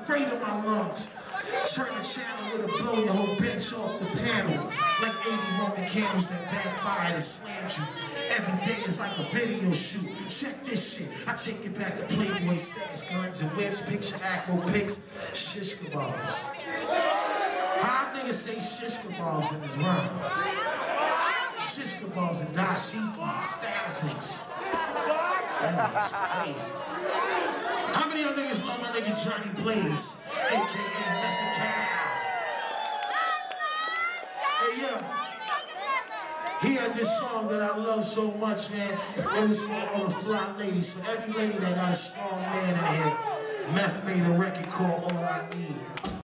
afraid of my lungs. Turn the channel, it'll blow your whole bitch off the panel. Like 80 Roman candles that backfired and slammed you. Every day is like a video shoot. Check this shit. I take it back to Playboy stash, guns and whips, picture afro pics, shish kebabs. How niggas say shish kebabs in this rhyme? Shish kebabs and dashikis, thousands. That nigga's crazy. How many of y'all niggas know my nigga Johnny Blaze, aka Met the Cow? Hey, yeah. He had this song that I love so much, man. It was for all the fly ladies, for every lady that got a strong man in here. Meth made a record called All I Need.